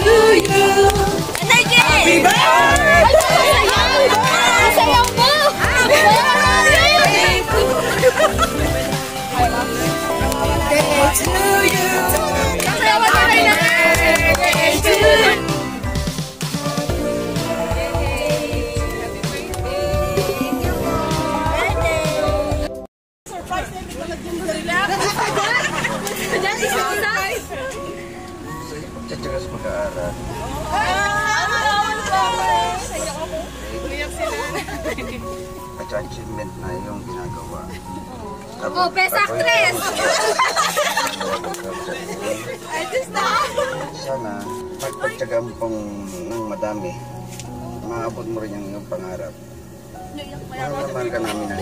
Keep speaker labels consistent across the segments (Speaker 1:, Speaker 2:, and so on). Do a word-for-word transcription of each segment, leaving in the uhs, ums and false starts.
Speaker 1: you. Happy birthday! Sayaw mo! Birthday to you. Happy birthday to you.
Speaker 2: Pagtsagas mag-aaral. Achievement na yung ginagawa.
Speaker 1: Oh, best actress!
Speaker 2: Sana, pagpagtsaga mo pong ng madami, maabot mo rin yung iyong pangarap. Mahal naman ka namin ng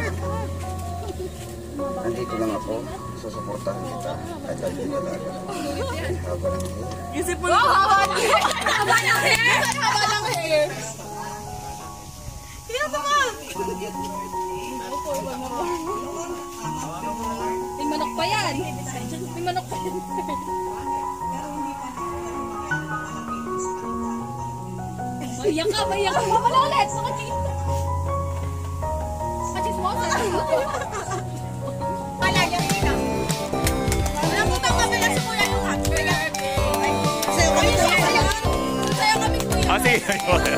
Speaker 2: nandito lang ako, susuportahan kita. Kahit ang hindi talaga. Haba ng hair.
Speaker 1: Isip mo lang. Haba ng hair! Haba ng hair! Haba ng hair! Tingnan mo mo! May manok pa yan. May manok pa yan. Maiyak ka, maiyak ka. Mamala ulit. Makachis. Makachis mo. Palayang ka. Nabutang kami na sa kuya yung hat. Sayo kami kuya.
Speaker 3: Ah, sige.